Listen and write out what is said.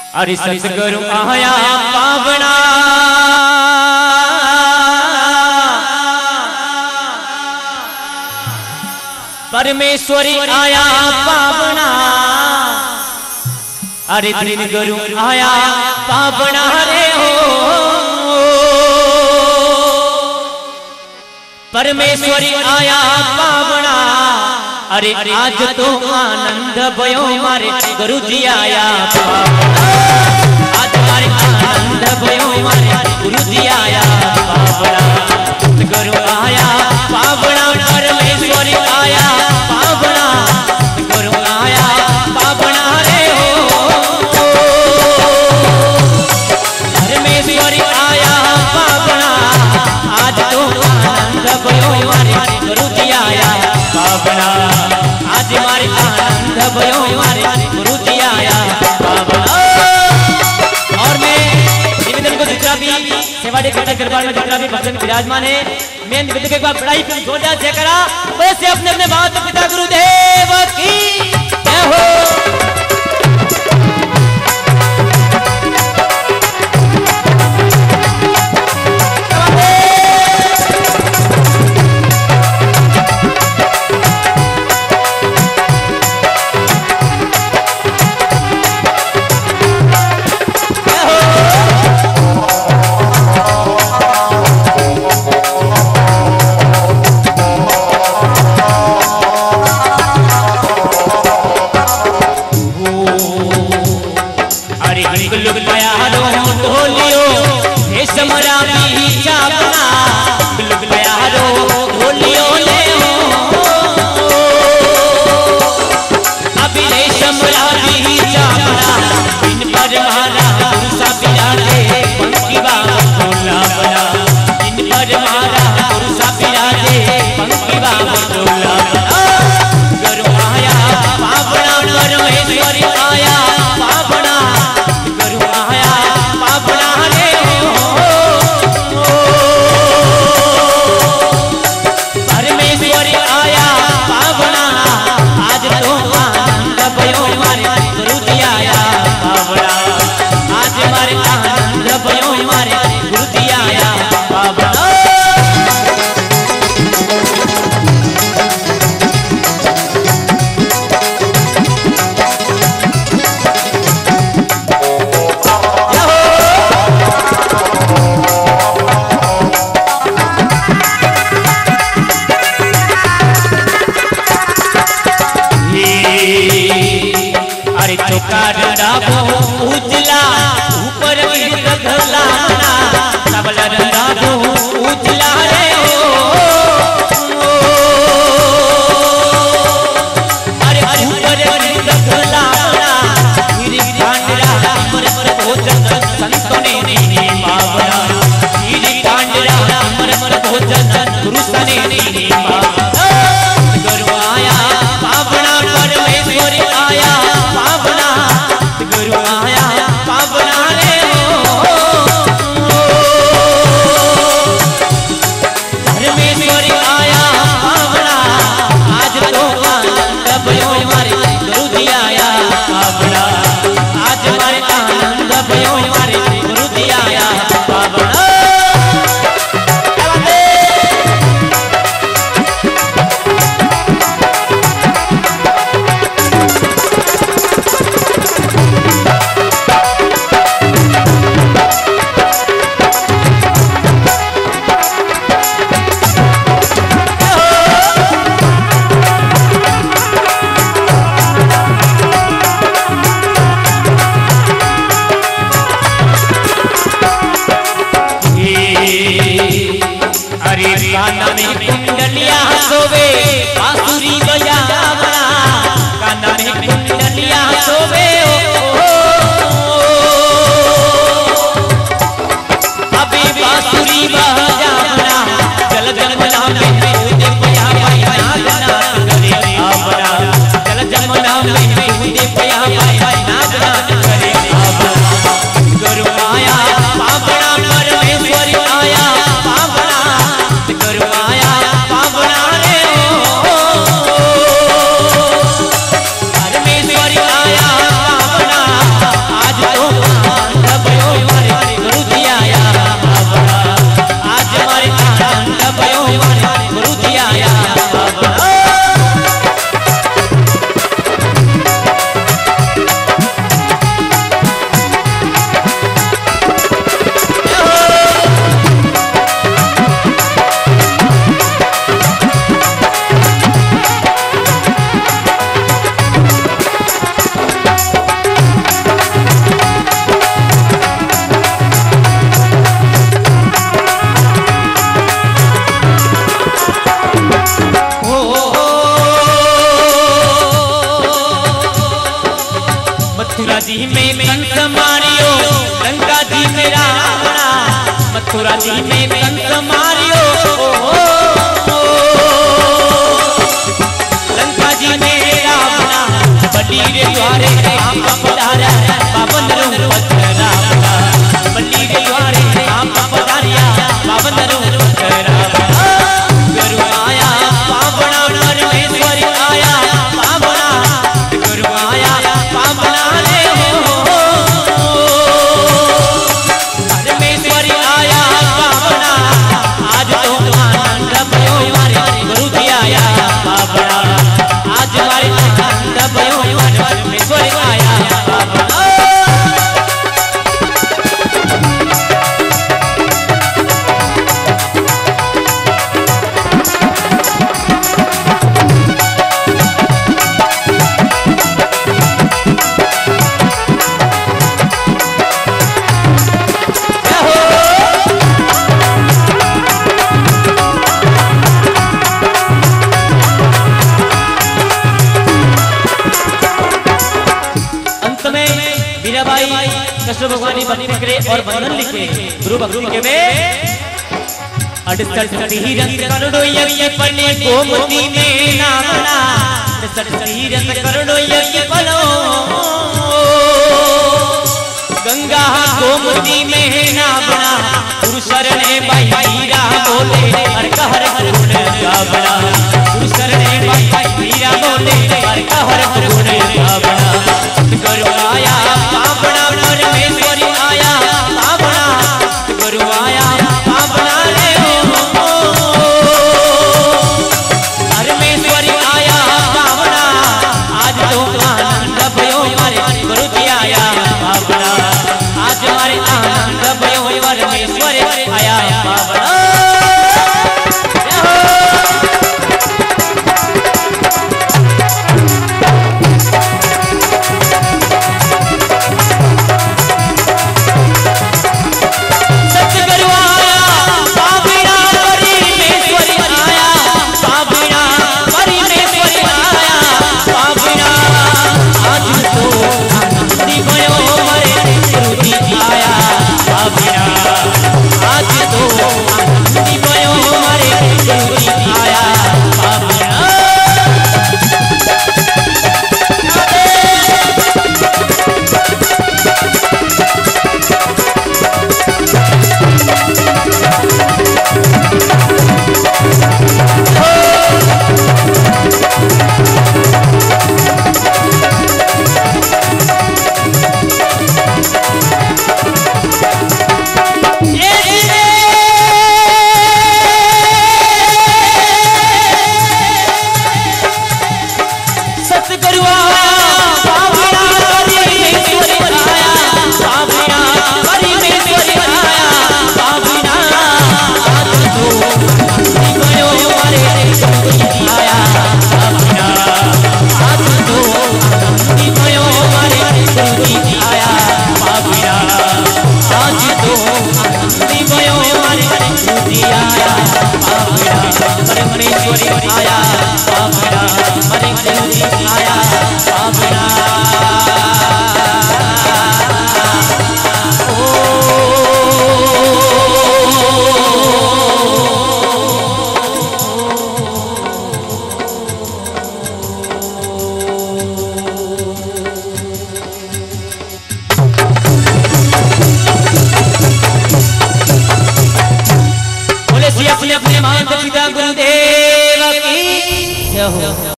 अरे सतगुरु आया पावना परमेश्वरी आया पावना। अरे दिन गुरु आया पावना रे हो परमेश्वरी आया पावना। अरे आज तो आनंद भयो मारे गुरु जी आया पावना। आज मारे आनंद भयो मारे गुरु जी आया पावना। गुरु आया पावना परमेश्वरी आया पावना। गुरु आया पावना रे हो परमेश्वरी आया पावना। आज तो आनंद भयो मारे गुरु जी आया पावना। आज मारे आनंद भयो मारे गुरु जी आया पावना। और मैं निवेदन को जितना भी सेवाड़ी के दरबार में जितना भी भक्तजन विराजमान है, मैं निवेदन के एक बार बड़ाई फिल्म जोरदार जयकारा वैसे अपने अपने माता पिता गुरुदेव की जय हो। मारियो, लंका जी में रावणा, मथुरा जी में कंस मारियो। लंका जी में रावणा, बलि रे द्वारे राम पधारा, पावन रूप रावणा, बलि रे द्वारे राम पधारिया, पावन रूप रावणा। गुरु आया पावना, परमेश्वर आया पावना, गुरु आया पावना रे हो। परमेश्वर आया पावना, आज तो आनंद भयो मारे, गुरु जी आया पावना, आज हमारे आनंद भयो मारे, परमेश्वर आया पावना। कृष्ण भगवान भक्ति करे और बंधन लिखे, गुरु भक्ति के में 68 तीरथ करोड़ों यज्ञ पने, गोमती में नामना 68 तीरथ करोड़ों यज्ञ पनो, गंगा गोमती में नामना, गुरु शरणे हीरा बोले, हर कहर गुण गावना, गुरु शरणे हीरा बोले, हर कहर गुण गावना। गुरु आया पावना, परमेश्वर आया पावना, गुरु आया पावना रे हो। परमेश्वर आया पावना, आज तो आनंद भयो मारे, गुरु जी आया पावना, आज हमारे आनंद भयो, परमेश्वर आया पावना। अपने माता पिता गुरुदेव की जय हो।